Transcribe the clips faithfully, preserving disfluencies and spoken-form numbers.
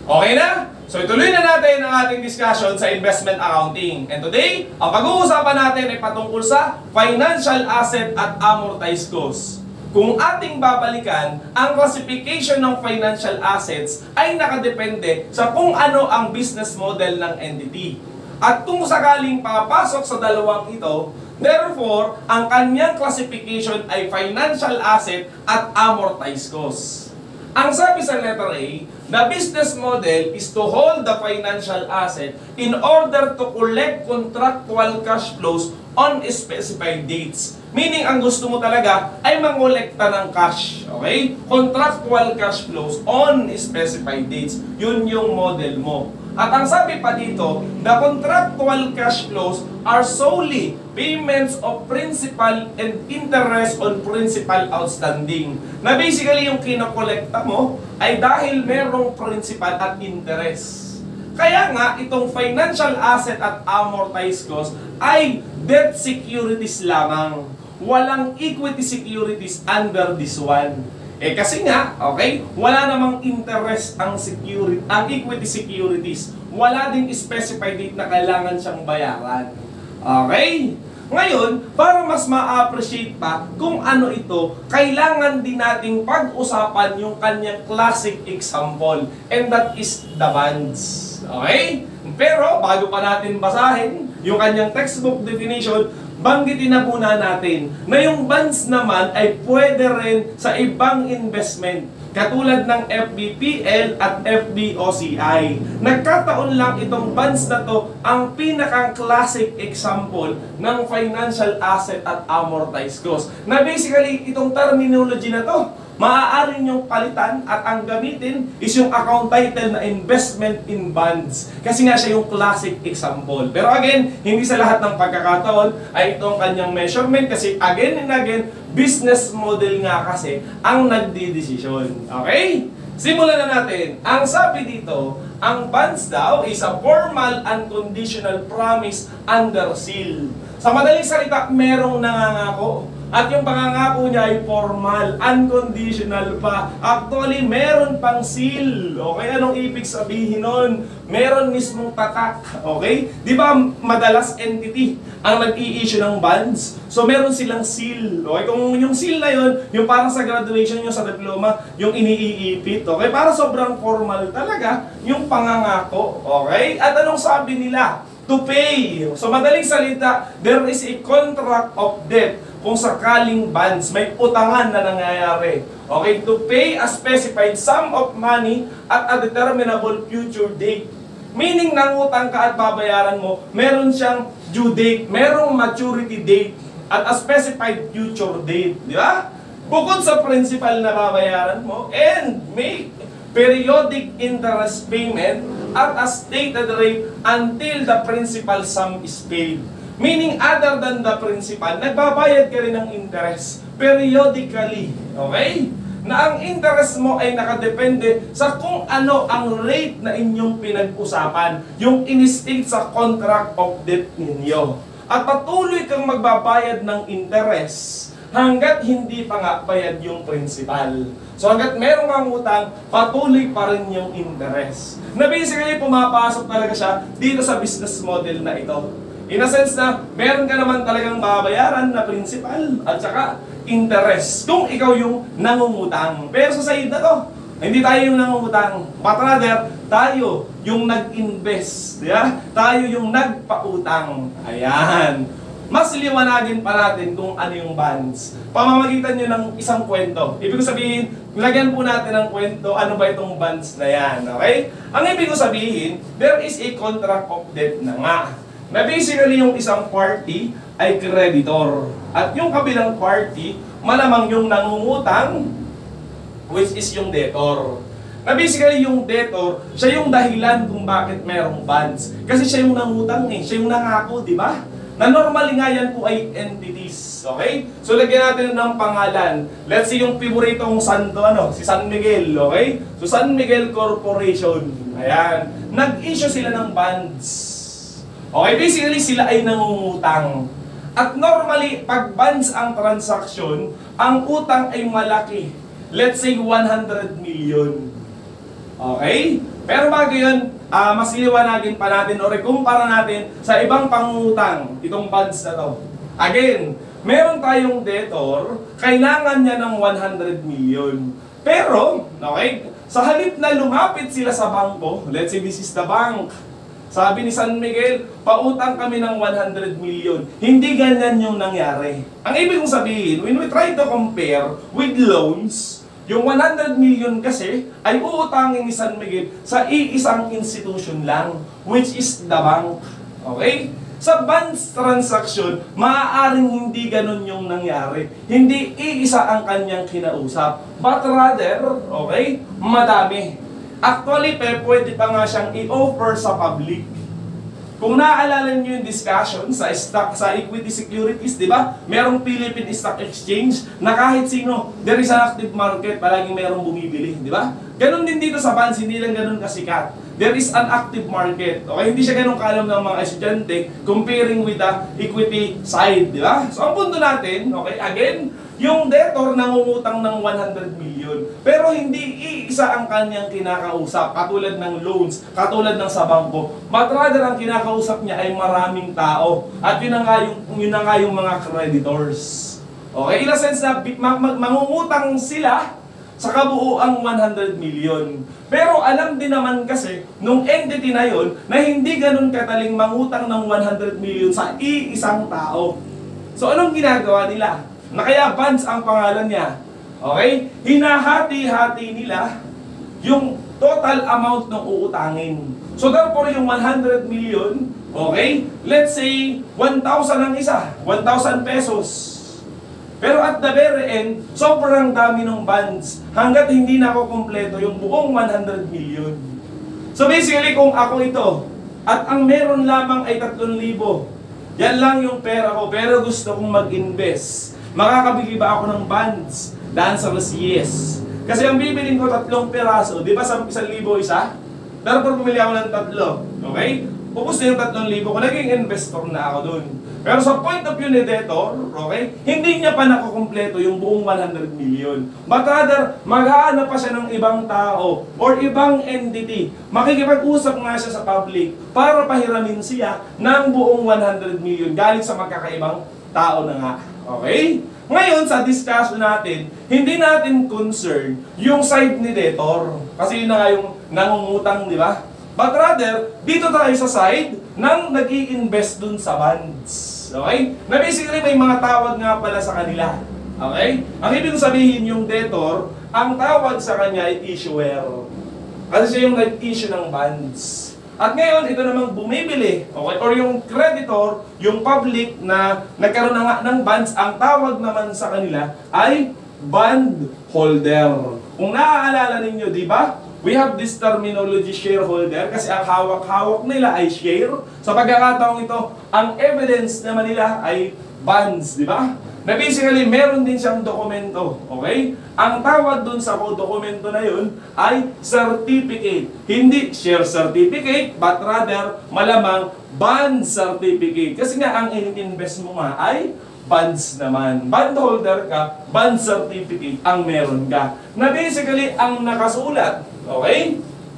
Okay na? So ituloy na natin ang ating discussion sa investment accounting. And today, ang pag-uusapan natin ay patungkol sa financial asset at amortized cost. Kung ating babalikan, ang classification ng financial assets ay nakadepende sa kung ano ang business model ng entity. At kung sakaling papasok sa dalawang ito, therefore, ang kanyang classification ay financial asset at amortized cost. Ang sabi sa letter A, the business model is to hold the financial asset in order to collect contractual cash flows on specified dates. Meaning, ang gusto mo talaga ay mangolekta ng cash. Okay? Contractual cash flows on specified dates. Yun yung model mo. At ang sabi pa dito, the contractual cash flows are solely payments of principal and interest on principal outstanding. Na basically yung kinokolekta mo ay dahil merong principal at interest. Kaya nga, itong financial asset at amortized cost ay debt securities lamang. Walang equity securities under this one. Eh kasi nga, okay, wala namang interest ang security, ang equity securities. Wala ding specified date na kailangan siyang bayaran. Okay? Ngayon, para mas ma-appreciate pa kung ano ito, kailangan din nating pag-usapan yung kanyang classic example. And that is the bonds. Okay? Pero, bago pa natin basahin yung kanyang textbook definition, banggitin na muna natin na yung bonds naman ay pwede rin sa ibang investment katulad ng F B P L at F B O C I. Nagkataon lang itong bonds na to ang pinakang classic example ng financial asset at amortized cost. Na basically itong terminology na to, maaari niyong palitan at ang gamitin is yung account title na investment in bonds. Kasi nga siya yung classic example. Pero again, hindi sa lahat ng pagkakataon ay itong kanyang measurement kasi again and again, business model nga kasi ang nagdidesisyon. Okay? Simulan na natin. Ang sabi dito, ang bonds daw is a formal unconditional promise under seal. Sa madaling salita, merong nangangako. At yung pangangako niya ay formal, unconditional pa. Actually, meron pang seal. Okay, anong ibig sabihin nun? Meron mismong tatak. Okay? Di ba madalas entity ang nag-i-issue ng bonds? So, meron silang seal. Okay? Kung yung seal na yun, yung parang sa graduation nyo sa diploma, yung iniiipit. Okay? Para sobrang formal talaga yung pangangako. Okay? At anong sabi nila? To pay. So, madaling salita, there is a contract of debt kung sakaling bonds, may utangan na nangyayari. Okay, to pay a specified sum of money at a determinable future date. Meaning, nangutang ka at babayaran mo, meron siyang due date, merong maturity date, at a specified future date. Di ba? Bukod sa principal na babayaran mo, and make periodic interest payment at a stated rate until the principal sum is paid. Meaning, other than the principal, nagbabayad ka rin ng interest periodically. Okay? Na ang interest mo ay nakadepende sa kung ano ang rate na inyong pinag-usapan, yung in-state sa contract of debt ninyo. At patuloy kang magbabayad ng interest hanggat hindi pa nga bayad yung principal. So hanggat meron kang utang, patuloy pa rin yung interest. Na basically, pumapasok talaga siya dito sa business model na ito. In a sense na, meron ka naman talagang babayaran na principal at saka interest kung ikaw yung nangungutang. Pero sa side na to, hindi tayo yung nangungutang. But rather, tayo yung nag-invest. Yeah? Tayo yung nagpautang. Ayan. Mas liwanagin pa natin kung ano yung bonds. Pamamagitan nyo ng isang kwento. Ibig sabihin, lagyan po natin ng kwento, ano ba itong bonds na yan. Okay? Ang ibig sabihin, there is a contract of debt na nga. Na basically yung isang party ay creditor. At yung kabilang party, malamang yung nangungutang, which is yung debtor. Na basically yung debtor, siya yung dahilan kung bakit merong bonds. Kasi siya yung nangutang eh, siya yung nangako, di ba? Na normally nga yan po ay entities. Okay? So lagyan natin ng pangalan. Let's see yung favorito kong santo, ano? Si San Miguel, okay? So San Miguel Corporation. Ayan. Nag-issue sila ng bonds. Okay, basically sila ay nangungutang. At normally, pag bonds ang transaction, ang utang ay malaki. Let's say one hundred million. Okay? Pero bago yun, uh, mas iliwanagin pa natin o ikumpara natin sa ibang pangungutang itong bonds na to. Again, meron tayong debtor, kailangan niya ng one hundred million. Pero, okay, sa halip na lumapit sila sa bangko, let's say this is the bank, sabi ni San Miguel, pautang kami ng one hundred million. Hindi ganyan yung nangyari. Ang ibig kong sabihin, when we try to compare with loans, yung one hundred million kasi ay uutangin ni San Miguel sa iisang institution lang, which is the bank. Okay? Sa bonds transaction, maaaring hindi ganun yung nangyari. Hindi iisa ang kanyang kinausap. But rather, okay, madami. Actually, pe, pwede pa nga siyang i-offer sa public. Kung naaalala niyo yung discussion sa stock, sa equity securities, di ba? Merong Philippine Stock Exchange na kahit sino, there is an active market, palaging merong bumibili, di ba? Ganon din dito sa bonds, hindi lang ganon kasikat. There is an active market. Okay, hindi siya ganun kalam ng mga estudyante comparing with the equity side, di ba? So ang punto natin, okay, again, yung debtor nangungutang ng one hundred million. Pero hindi iisa ang kanyang kinakausap, katulad ng loans, katulad ng sa bangko. But rather, ang kinakausap niya ay maraming tao. At yun na nga yung, yun na nga yung mga creditors. Okay, in a sense na mangungutang sila sa kabuuang one hundred million. Pero alam din naman kasi, nung entity na yun, na hindi ganun kataling mangutang ng one hundred million sa iisang tao. So anong ginagawa nila? Na kaya bonds ang pangalan niya. Okay? Hinahati-hati nila yung total amount ng uutangin. So therefore, yung one hundred million, okay? Let's say, one thousand ang isa. one thousand pesos. Pero at the very end, sobrang dami ng bonds hanggat hindi na ako kumpleto yung buong one hundred million. So basically, kung ako ito, at ang meron lamang ay tatlong libo, yan lang yung pera ko, pero gusto kong mag-invest. Makakabili ba ako ng bonds? The answer is yes. Kasi ang bibilin ko tatlong peraso, di ba sa isang libo isa? Pero pag bumili ako ng tatlo, okay? Pupus na yung tatlong libo ko, naging investor na ako dun. Pero sa point of view ni debtor, okay, hindi niya pa nakukumpleto yung buong one hundred million. But rather, maghahanap pa siya ng ibang tao or ibang entity. Makikipag-usap nga siya sa public para pahiramin siya ng buong one hundred million galing sa magkakaibang tao na nga. Okay? Ngayon, sa discussion natin, hindi natin concern yung side ni debtor. Kasi yun na nga yung nangungutang, di ba? But rather, dito tayo sa side ng nag-i-invest dun sa bonds. Okay? Na basically may mga tawag nga pala sa kanila. Okay? Ang ibig sabihin yung debtor, ang tawag sa kanya ay issuer. Kasi siya yung nag-issue ng bonds. At ngayon, ito namang bumibili, okay, or yung creditor, yung public na nagkaroon na nga ng bonds, ang tawag naman sa kanila ay bond holder. Kung naaalala ninyo, di ba? We have this terminology shareholder kasi ang hawak-hawak nila ay share. Sa pagkakataong ito, ang evidence naman nila ay bonds, di ba? Na basically, meron din siyang dokumento, okay? Ang tawag dun sa dokumento na yun ay certificate. Hindi share certificate, but rather, malamang bond certificate. Kasi nga, ang in-invest mo nga ay bonds naman. Bondholder ka, bond certificate ang meron ka. Na basically, ang nakasulat, okay?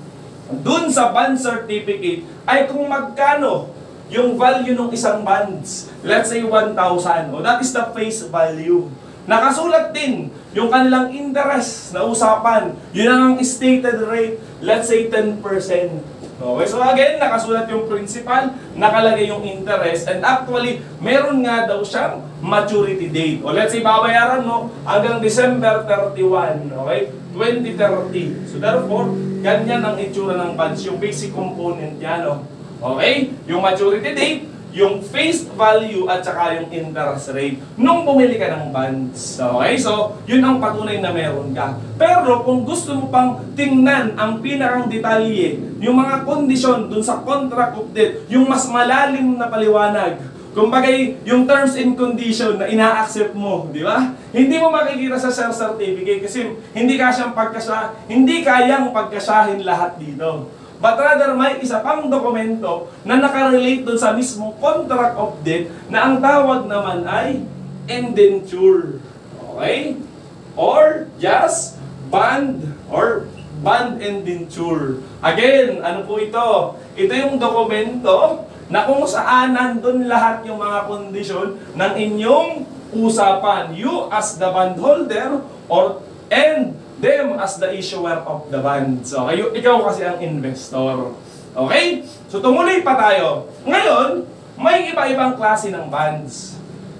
Dun sa bond certificate ay kung magkano yung value ng isang bonds, let's say one thousand, o that is the face value. Nakasulat din yung kanilang interest na usapan, yun ang stated rate, let's say ten percent. Okay, so again, nakasulat yung principal, nakalagay yung interest, and actually, meron nga daw siyang maturity date. O let's say, babayaran mo hanggang December thirty-first, okay, twenty thirty. So therefore, ganyan ang itsura ng bonds, yung basic component niya, no? Okay? Yung maturity date, yung face value, at saka yung interest rate nung bumili ka ng bonds. Okay? So, yun ang patunay na meron ka. Pero kung gusto mo pang tingnan ang pinakang detalye, yung mga kondisyon dun sa contract of debt, yung mas malalim na paliwanag, kumbaga yung terms and condition na ina-accept mo, di ba? Hindi mo makikita sa share certificate kasi hindi kayang pagkasya, hindi kayang pagkasyahin lahat dito. But rather, may isa pang dokumento na nakarelate dun sa mismong contract of debt na ang tawag naman ay indenture. Okay? Or just bond or bond indenture. Again, ano po ito? Ito yung dokumento na kung saan nandun lahat yung mga kondisyon ng inyong usapan. You as the bondholder or and them as the issuer of the bonds. Okay? Ikaw kasi ang investor. Okay? So tumuloy pa tayo. Ngayon, may iba-ibang klase ng bonds.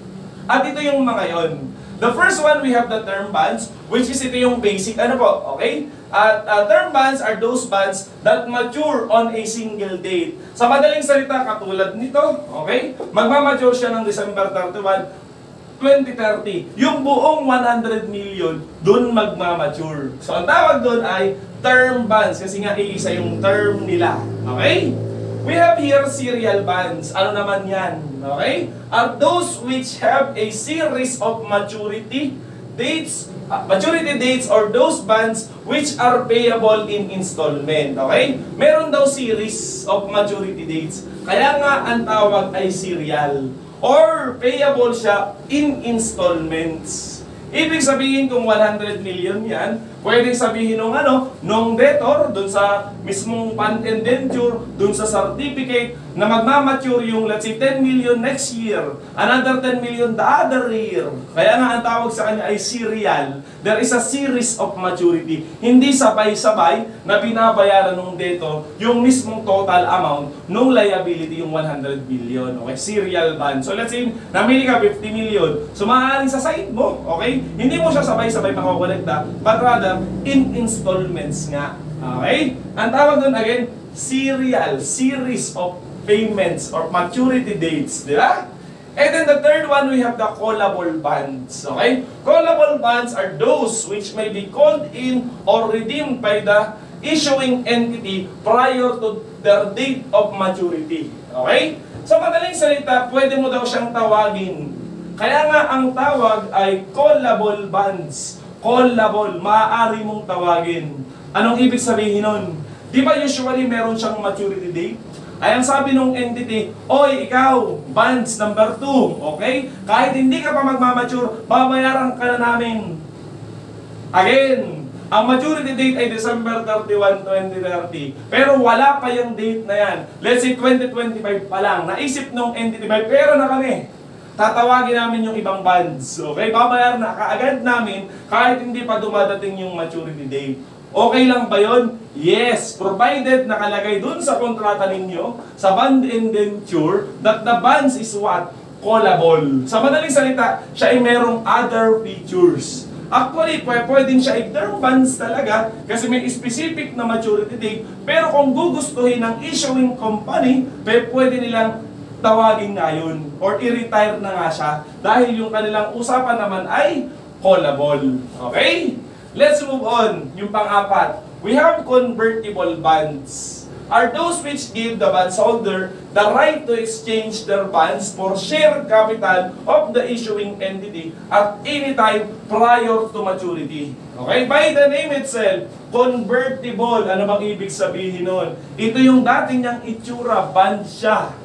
At ito yung mga yon. The first one, we have the term bonds, which is ito yung basic, ano po, okay? At uh, term bonds are those bonds that mature on a single date. Sa madaling salita, katulad nito, okay? Magmamature siya ng December thirty-first, twenty thirty. Yung buong one hundred million, dun magmamature. So, ang tawag dun ay term bonds, kasi nga iisa yung term nila, okay? We have here serial bonds. Ano naman yan? Okay? Are those which have a series of maturity dates, uh, maturity dates or those bonds which are payable in installment. Okay? Meron daw series of maturity dates. Kaya nga ang tawag ay serial. Or payable siya in installments. Ibig sabihin kung one hundred million yan, pwedeng sabihin nung ano, nung debtor, dun sa mismong bond indenture, dun sa certificate, na magmamature yung let's say ten million next year, another ten million the other year. Kaya nga ang tawag sa kanya ay serial. There is a series of maturity. Hindi sabay-sabay na binabayaran ng debtor yung mismong total amount nung liability yung one hundred billion. Okay? Serial bond. So let's say, namili ka fifty million. So maaaring sa side mo, okay? Hindi mo siya sabay-sabay makakolekta, but rather in installments nga. Okay? Ang tawag doon again, serial, series of payments or maturity dates, di ba? And then the third one, we have the callable bonds. Okay? Callable bonds are those which may be called in or redeemed by the issuing entity prior to their date of maturity. Okay? So madaling salita, pwede mo daw siyang tawagin. Kaya nga ang tawag ay callable bonds. Callable, maaari mong tawagin. Anong ibig sabihin nun? Di ba usually meron siyang maturity date? Ay ang sabi nung entity, oy ikaw, bonds number two, okay? Kahit hindi ka pa magmamature, babayaran ka na namin. Again, ang maturity date ay December thirty-first, twenty thirty. Pero wala pa yung date na yan. Let's say twenty twenty-five pa lang. Naisip nung entity, may pera na kami. Tatawagin namin yung ibang bonds. Okay, babayaran na kaagad namin kahit hindi pa dumadating yung maturity date. Okay lang ba yun? Yes, provided nakalagay dun sa kontrata ninyo, sa bond indenture, that the bonds is what? Callable. Sa madaling salita, siya ay merong other features. Actually, pwedeng siya ay term bonds talaga kasi may specific na maturity date. Pero kung gugustuhin ng issuing company, pwede nilang tawagin nga yun or i-retire na nga siya dahil yung kanilang usapan naman ay callable. Okay? Let's move on. Yung pang-apat. We have convertible bonds. Are those which give the bondholder the right to exchange their bonds for share capital of the issuing entity at any time prior to maturity. Okay? By the name itself, convertible. Ano bang ibig sabihin nun? Ito yung dating niyang itsura, bond siya.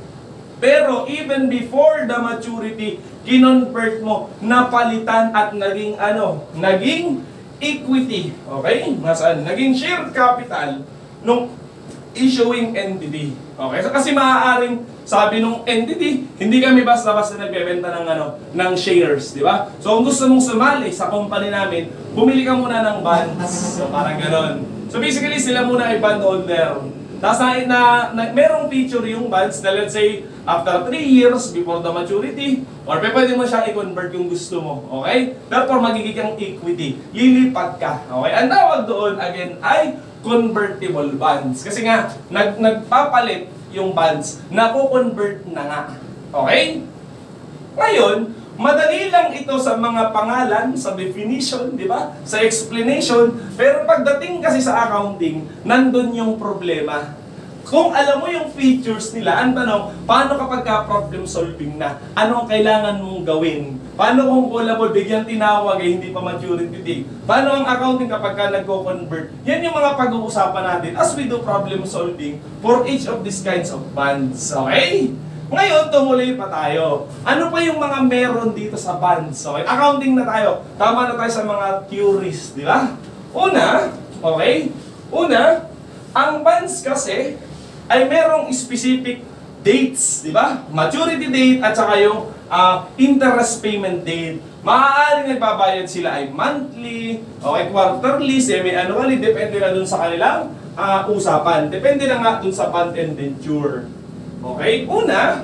Pero even before the maturity, kinonvert mo, napalitan at naging ano? Naging equity. Okay? Nasaan? Naging share capital nung issuing entity. Okay? So, kasi maaaring sabi nung entity, hindi kami basta-basta nagbebenta ng ano, ng shares, di ba? So kung gusto mong sumali sa company namin, bumili ka muna ng bonds. So parang gano'n. So basically sila muna ay bondholder. Tapos na, na, na merong feature yung bonds na let's say after three years before the maturity, or pwede mo siya i-convert yung gusto mo. Okay? Therefore magiging kang equity. Lilipat ka. Okay? Ang tawag doon again ay convertible bonds. Kasi nga, nag, nagpapalit yung bonds, naku-convert na nga. Okay? Ngayon, madali lang ito sa mga pangalan, sa definition, di ba? Sa explanation, pero pagdating kasi sa accounting, nandun yung problema. Kung alam mo yung features nila, ang tanong, paano kapag ka-problem solving na? Anong kailangan mong gawin? Paano kung callable, bigyan tinawag, eh, hindi pa maturity date? Paano ang accounting kapag ka nagko-convert? Yan yung mga pag-uusapan natin as we do problem solving for each of these kinds of bonds. Okay? Ngayon, tumuloy pa tayo. Ano pa yung mga meron dito sa bonds? Okay? Accounting na tayo. Tama na tayo sa mga theories, di ba? Una, Okay? Una, ang bonds kasi ay merong specific dates, di ba? Maturity date at saka yung uh, interest payment date. Maaaring nagbabayad sila ay monthly, okay, quarterly, semi-annually, depende na dun sa kanilang uh, usapan. Depende na nga dun sa bond indenture. Okay? Una,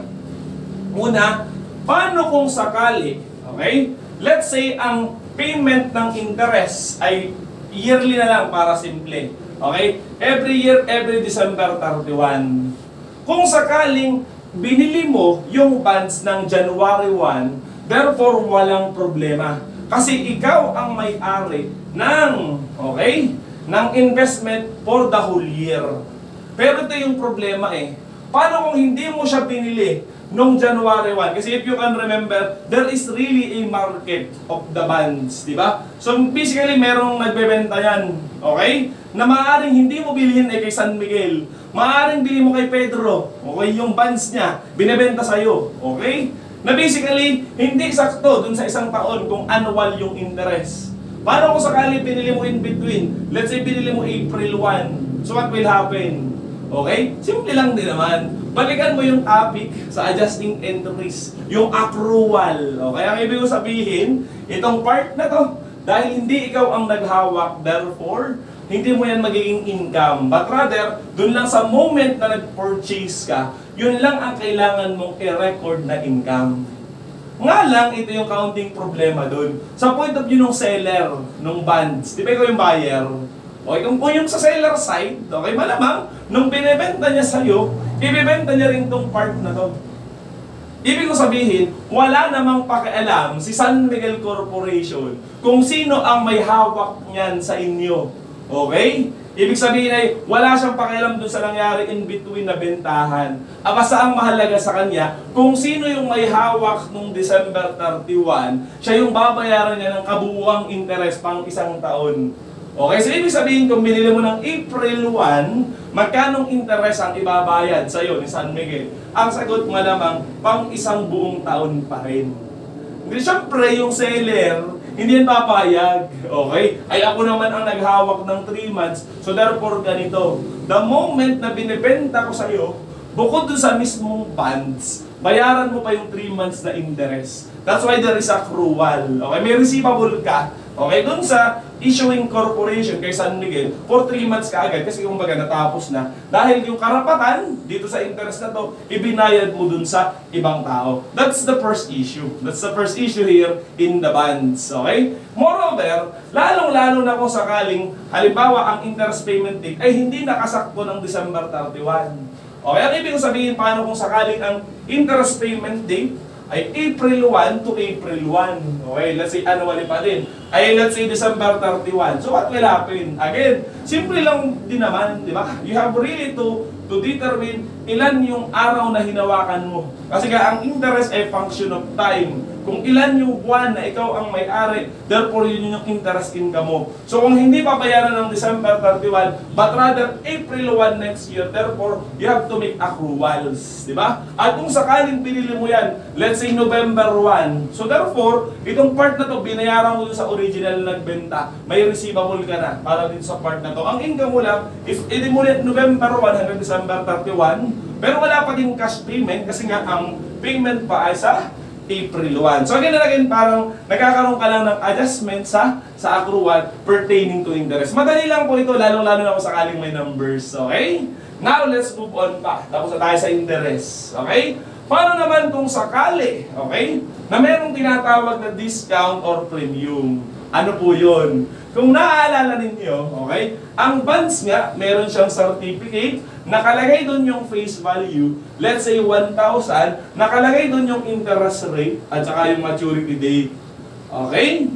una, paano kung sakali, okay? Let's say ang payment ng interest ay yearly na lang para simple. Okay? Every year, every December thirty-one. Kung sakaling binili mo yung bonds ng January first, therefore walang problema. Kasi ikaw ang may-ari ng, okay, ng investment for the whole year. Pero ito yung problema eh. Paano kung hindi mo siya binili nung January first? Kasi if you can remember, there is really a market of the bonds, di ba? So basically, merong nagbebenta yan, okay? Na maaaring hindi mo bilhin eh kay San Miguel. Maaaring bilhin mo kay Pedro, okay? Yung bonds niya, binebenta sa'yo, okay? Na basically, hindi sakto dun sa isang taon kung annual yung interest. Paano kung sakali pinili mo in between? Let's say pinili mo April first. So what will happen? Okay? Simple lang din naman. Balikan mo yung topic sa adjusting entries, yung accrual. Okay? Ang ibig ko sabihin, itong part na to, dahil hindi ikaw ang naghawak, therefore, hindi mo yan magiging income. But rather, dun lang sa moment na nag-purchase ka, yun lang ang kailangan mong i-record na income. Nga lang, ito yung counting problema dun. Sa point of view ng seller, ng bonds, di ba ikaw yung buyer? Okay, kung po yung sa seller side, okay, malamang, nung binibenta niya sa'yo, ibibenta niya rin tong part na to. Ibig ko sabihin, wala namang pakialam si San Miguel Corporation kung sino ang may hawak niyan sa inyo. Okay? Ibig sabihin ay wala siyang pakialam dun sa nangyari in between na bentahan. Ah, basta ang mahalaga sa kanya, kung sino yung may hawak nung December thirty-first, siya yung babayaran niya ng kabuuang interest pang isang taon. Okay, so ibig sabihin kung binili mo ng April first, magkanong interest ang ibabayad sa iyo ni San Miguel? Ang sagot malamang, pang isang buong taon pa rin. Hindi, syempre, yung seller, hindi yan papayag. Okay? Ay ako naman ang naghawak ng three months, so therefore ganito. The moment na binibenta ko sa iyo, bukod dun sa mismong bonds, bayaran mo pa yung three months na interest. That's why there is accrual. Okay? May receivable ka. Okay? Dun sa issuing corporation kay San Miguel, for three months ka agad kasi kumbaga natapos na. Dahil yung karapatan dito sa interest na to, ibinayad mo dun sa ibang tao. That's the first issue. That's the first issue here in the bonds. Okay? Moreover, lalong-lalo na kung sakaling, halimbawa, ang interest payment date ay hindi nakasakto ng December thirty-first. Okay? Ang ibig sabihin, paano kung sakaling ang interest payment date ay April first to April first. Okay, let's say annually pa din. Ay let's say December thirty-first. So what will happen? Again, simple lang din naman, di ba? You have really to to determine ilan yung araw na hinawakan mo. Kasi nga ang interest ay function of time. Kung ilan yung buwan na ikaw ang may-ari, therefore yun yung interest income mo. So kung hindi papayaran ng December thirty-first, but rather April first next year, therefore you have to make accruals, di ba? At kung sakaling pinili mo yan, let's say November first, so therefore, itong part na to, binayaran mo dun sa original na nagbenta, may receivable ka na para dito sa part na to. Ang income mo lang, if edi mo ulit November first hanggang December thirty-first, pero wala pa din cash payment kasi nga ang payment pa ay sa April first. So again and again, parang nagkakaroon ka lang ng adjustment sa sa accrual pertaining to interest. Madali lang po ito, lalong-lalo na kung sakaling may numbers. Okay? Now, let's move on pa. Tapos na tayo sa interest. Okay? Paano naman kung sakali, okay, na merong tinatawag na discount or premium? Ano po yun? Kung naaalala ninyo, okay, ang bonds nga, meron siyang certificate, nakalagay doon yung face value, let's say one thousand, nakalagay doon yung interest rate, at saka yung maturity date. Okay?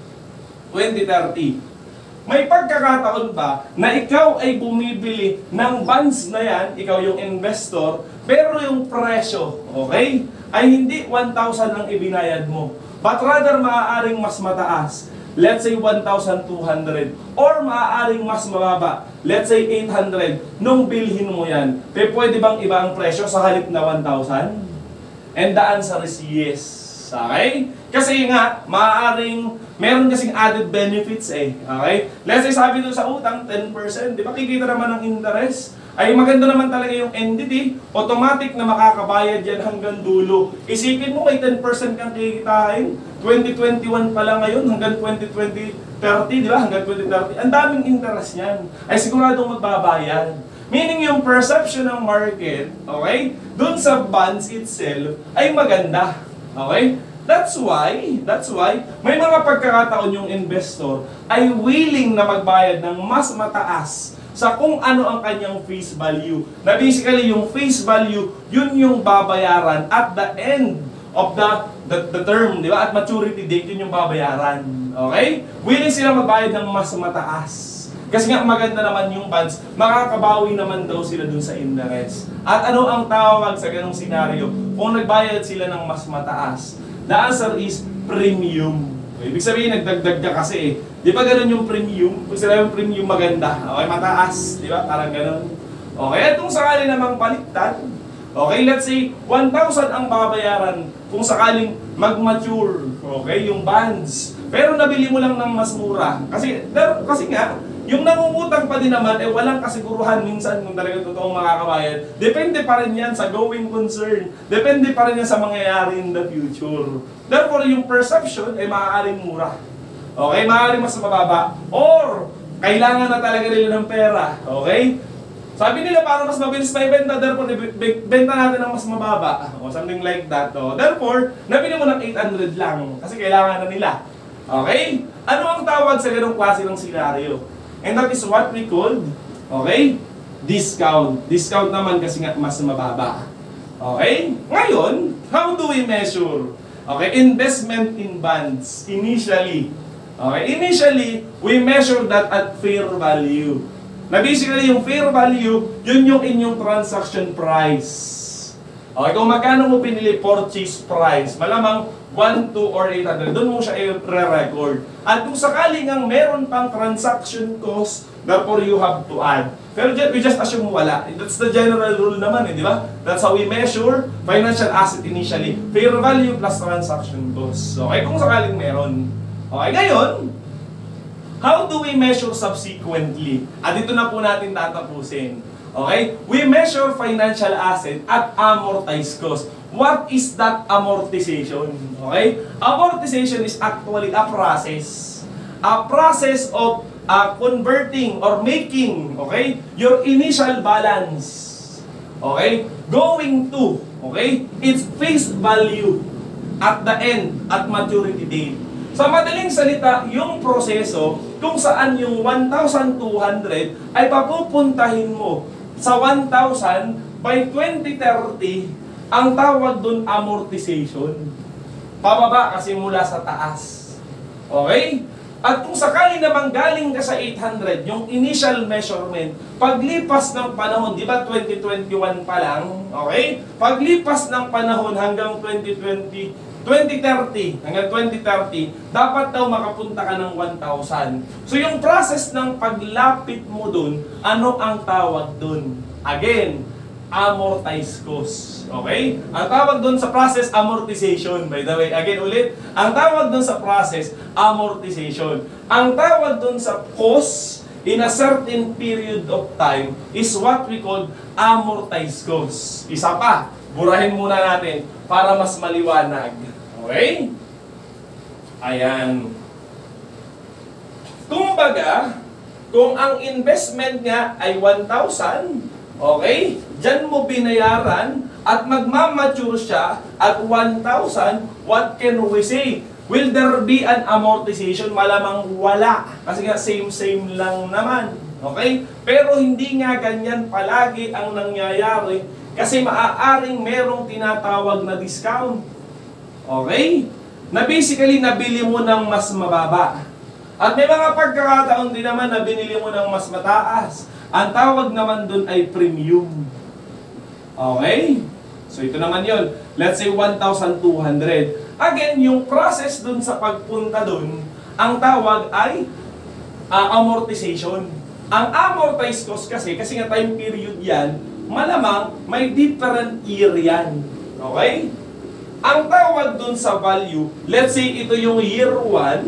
twenty thirty. May pagkakataon ba na ikaw ay bumibili ng bonds na yan, ikaw yung investor, pero yung presyo, okay, ay hindi one thousand ang ibinayad mo, but rather maaaring mas mataas. Let's say one thousand two hundred or maaaring mas mababa, let's say eight hundred, nung bilhin mo yan. Pero pwede bang iba ang presyo sa halip na one thousand? And the answer is yes. Okay? Kasi nga, maaaring meron kasing added benefits eh. Okay? Let's say sabi doon sa utang, ten percent. Di ba kikita naman ng interest? Ay maganda naman talaga yung entity, automatic na makakabayad yan hanggang dulo. Isipin mo may ten percent kang kikitain, twenty twenty-one pa lang ngayon hanggang twenty twenty, thirty, di ba? Hanggang twenty thirty. Ang daming interest niyan. Ay siguradong magbabayad. Meaning yung perception ng market, okay, dun sa bonds itself ay maganda. Okay? That's why, that's why, may mga pagkakataon yung investor ay willing na magbayad ng mas mataas sa kung ano ang kanyang face value. Na basically, yung face value, yun yung babayaran at the end of the the, the term, di ba? At maturity date, yun yung babayaran. Okay? Willing sila magbayad ng mas mataas. Kasi nga maganda naman yung bonds, makakabawi naman daw sila dun sa interest. At ano ang tawag sa ganong senaryo? Kung nagbayad sila ng mas mataas, the answer is premium. Ibig sabihin, nagdagdag ka kasi eh. Di ba ganun yung premium? Kung sila yung premium maganda, okay, mataas, di ba? Parang ganun. Okay, at kung sakali namang baliktad, okay, let's say, one thousand ang babayaran kung sakaling mag-mature, okay, yung bonds. Pero nabili mo lang ng mas mura. Kasi, kasi nga, yung nangungutang pa din naman, eh walang kasiguruhan minsan kung talagang totoong makakabayad. Depende pa rin yan sa going concern. Depende pa rin yan sa mangyayari in the future. Therefore, yung perception ay maaaring mura. Okay? Maaaring mas mababa. Or, kailangan na talaga nila ng pera. Okay? Sabi nila, para mas mabilis na ibenta, therefore, benta natin ng mas mababa. O something like that. O. Therefore, nabili mo ng eight hundred lang. Kasi kailangan na nila. Okay? Ano ang tawag sa ganong klase ng senaryo? And that is what we call, okay, discount. Discount naman kasi nga mas mababa. Okay? Ngayon, how do we measure? Okay, investment in bonds. Initially, okay, initially, we measure that at fair value. Na basically, yung fair value, yun yung inyong transaction price. Okay, kung magkano mo pinili purchase price, malamang one, two, or eight hundred, doon mo siya i-re-record. At kung sakaling ang meron pang transaction cost, therefore you have to add. Pero we just assume wala. That's the general rule naman, eh, di ba? That's how we measure financial asset initially. Fair value plus transaction cost. Okay, kung sakaling meron. Okay, ngayon, how do we measure subsequently? At dito na po natin tatapusin. Okay? We measure financial asset at amortized cost. What is that amortization? Okay? Amortization is actually a process. A process of uh, converting or making, okay, your initial balance, okay, going to, okay, its face value at the end, at maturity date. Sa madaling salita, yung proseso kung saan yung one thousand two hundred ay papupuntahin mo sa one thousand by twenty thirty, ang tawag dun amortization. Pababa kasi mula sa taas. Okay? At kung sakali namang galing ka sa eight hundred, yung initial measurement, paglipas ng panahon, di ba twenty twenty-one pa lang, okay? Paglipas ng panahon hanggang twenty twenty, twenty thirty, hanggang twenty thirty, dapat daw makapunta ka ng one thousand. So yung process ng paglapit mo dun, ano ang tawag dun? Again, amortized cost. Okay? Ang tawag dun sa process, amortization. By the way, again ulit, ang tawag dun sa process, amortization. Ang tawag dun sa cost in a certain period of time is what we call amortized cost. Isa pa, burahin muna natin para mas maliwanag. Okay? Ayan. Kumbaga, kung ang investment nga ay one thousand, okay, dyan mo binayaran at magmamature siya at one thousand, what can we say? Will there be an amortization? Malamang wala. Kasi nga same-same lang naman. Okay? Pero hindi nga ganyan palagi ang nangyayari kasi maaaring merong tinatawag na discount. Okay? Na basically, nabili mo ng mas mababa. At may mga pagkakataon din naman na binili mo ng mas mataas. Ang tawag naman dun ay premium. Okay? So ito naman yon. Let's say one thousand two hundred. Again, yung process dun sa pagpunta dun, ang tawag ay uh, amortization. Ang amortized cost kasi, kasi nga time period yan, malamang may different year yan. Okay? Ang tawag dun sa value, let's say ito yung year one,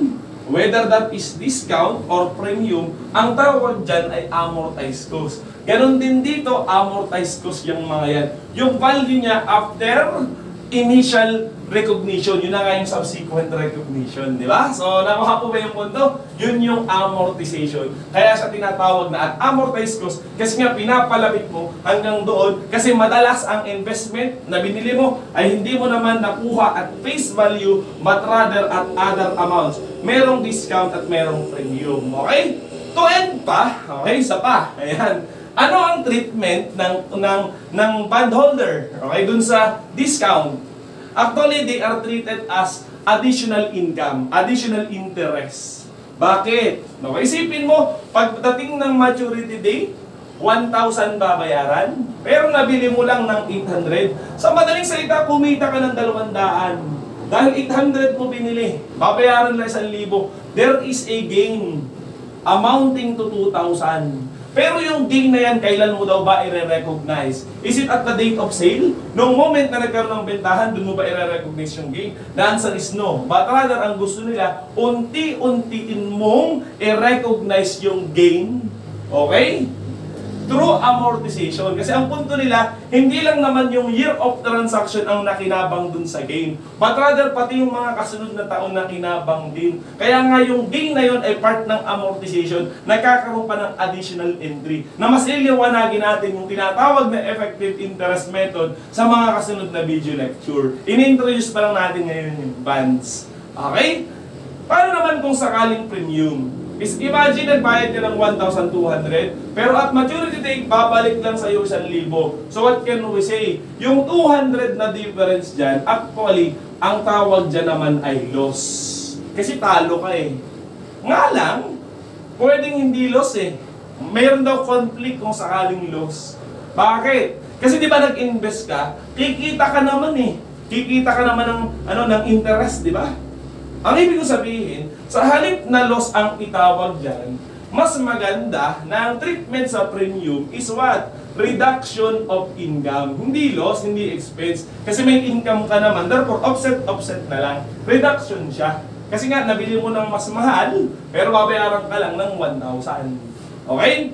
Whether that is discount or premium, ang tawag dyan ay amortized cost. Ganon din dito, amortized cost yung mga yan. Yung value niya after initial recognition, yun na nga yung subsequent recognition, di ba? So, nakuha po ba yung punto? Yun yung amortization. Kaya siya tinatawag na at amortized cost kasi nga pinapalapit mo hanggang doon kasi madalas ang investment na binili mo ay hindi mo naman nakuha at face value but rather at other amounts. Merong discount at merong premium, okay? To end pa, okay, isa pa, ayan. Ano ang treatment ng ng ng bondholder? Okay, dun sa discount. Actually, they are treated as additional income, additional interest. Bakit? Okay, isipin mo, pagdating ng maturity date, one thousand babayaran, pero nabili mo lang ng eight hundred. Sa madaling salita, kumita ka ng dalawang daan. Dahil eight hundred mo binili, babayaran lang one thousand. There is a gain amounting to two thousand. Pero yung gain na yan, kailan mo daw ba i-recognize? Is it at the date of sale? Noong moment na nagkaroon ng bentahan, dun mo ba i-recognize yung gain? The answer is no. But rather, ang gusto nila, unti-untiin mong i-recognize yung gain. Okay? Through amortization. Kasi ang punto nila, hindi lang naman yung year of transaction ang nakinabang dun sa gain. But rather, pati yung mga kasunod na taon na kinabang din. Kaya nga yung gain na yun ay part ng amortization, nagkakaroon pa ng additional entry. Na mas iliwanagin natin yung tinatawag na effective interest method sa mga kasunod na video lecture. Ini-introduce pa lang natin ngayon yung bonds. Okay? Paano naman kung sakaling premium? Is imagine nagbayad ka ng one thousand two hundred, pero at maturity date, babalik lang sa iyo one thousand. So what can we say? Yung two hundred na difference dyan, actually, ang tawag dyan naman ay loss. Kasi talo ka eh. Nga lang, pwedeng hindi loss eh. Mayroon daw conflict kung sakaling loss. Bakit? Kasi di ba nag-invest ka, kikita ka naman eh. Kikita ka naman ng, ano, ng interest, di ba? Ang ibig ko sabihin, sa halip na loss ang itawag dyan, mas maganda na ang treatment sa premium is what? Reduction of income. Hindi loss, hindi expense. Kasi may income ka naman, therefore offset, offset na lang. Reduction siya. Kasi nga, nabili mo ng mas mahal, pero babayaran ka lang ng one thousand. Okay?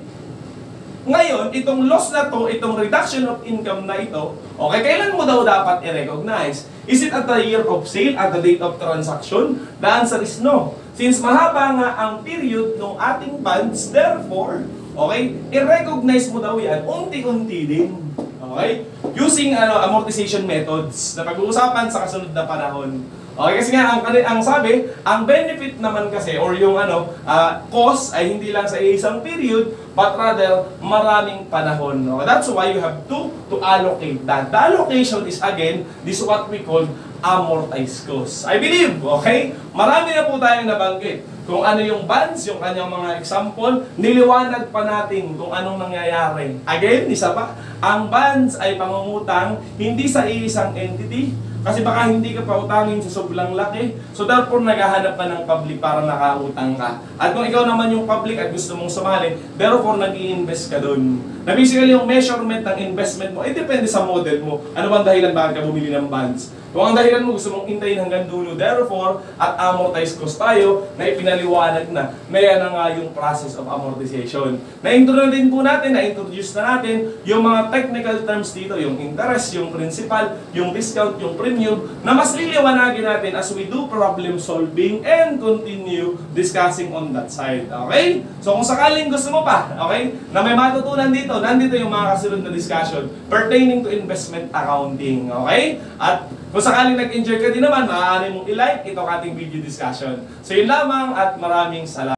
Ngayon, itong loss na to, itong reduction of income na ito, okay, kailan mo daw dapat i-recognize? Is it at the year of sale, at the date of transaction? The answer is no. Since mahaba nga ang period ng ating bonds, therefore, okay, i-recognize mo daw yan, unti-unti din. Okay? Using ano, amortization methods na pag-uusapan sa kasunod na panahon. Okay, kasi nga, ang, ang sabi, ang benefit naman kasi, or yung ano, uh, cost ay hindi lang sa isang period, but rather, maraming panahon. Okay? That's why you have to, to allocate that. The allocation is, again, this is what we call amortized cost. I believe, okay? Marami na po tayong nabanggit. Kung ano yung bonds, yung kanyang mga example, niliwanag pa natin kung anong nangyayari. Again, isa pa, ang bonds ay pangungutang hindi sa isang entity, kasi baka hindi ka pa utangin sa sobrang laki. So therefore, naghahanap ka ng public para nakautang ka. At kung ikaw naman yung public at gusto mong sumali, therefore, nag-i-invest ka dun. Na basically, yung measurement ng investment mo, ay depende sa model mo. Ano bang dahilan bakit ka bumili ng bonds? Kung ang dahilan mo gusto mong intayin hanggang dulo, therefore, at amortized cost tayo, na ipinaliwanag na, na yan na nga yung process of amortization. Na-intro na din po natin, na-introduce na natin yung mga technical terms dito, yung interest, yung principal, yung discount, yung premium, na mas liliwanagin natin as we do problem solving and continue discussing on that side. Okay? So kung sakaling gusto mo pa, okay, na may matutunan dito, nandito yung mga kasunod na discussion pertaining to investment accounting. Okay? At kung sakaling nag-enjoy ka din naman, maaari mong i-like itong ating video discussion. So yun lamang at maraming salamat.